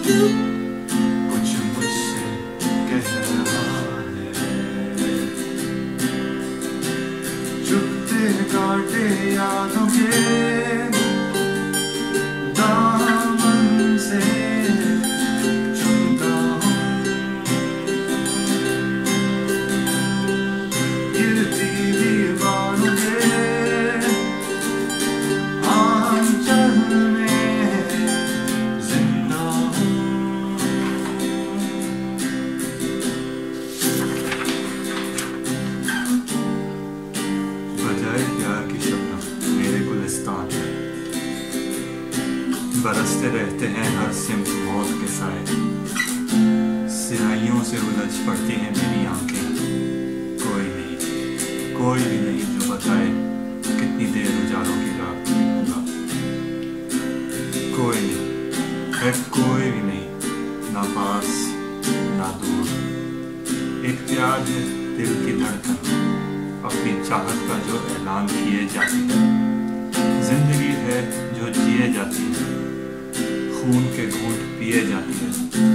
कुछ मुझसे कह रहा है, चुपते काटे यादों के दामन से चुमता हूँ, गिरती दीवारों के आंचल में जिंदा हूँ। बजाए प्यार की शबनम मेरे गुलिस्तान में, बरसते रहते हैं हर सिमत मौत के साए, स्याहियों से उलझ पड़ती हैं मेरी आंखें। कोई भी नहीं जो बताए कितनी देर उजालों की रात बीतूंगा। कोई नहीं है, कोई भी नहीं, ना पास ना दूर। एक प्यार है दिल की धड़कन, अपनी चाहत का जो ऐलान किए जाती है। जिंदगी है जो जिए जाती है, खून के घूंट पिए जाती है।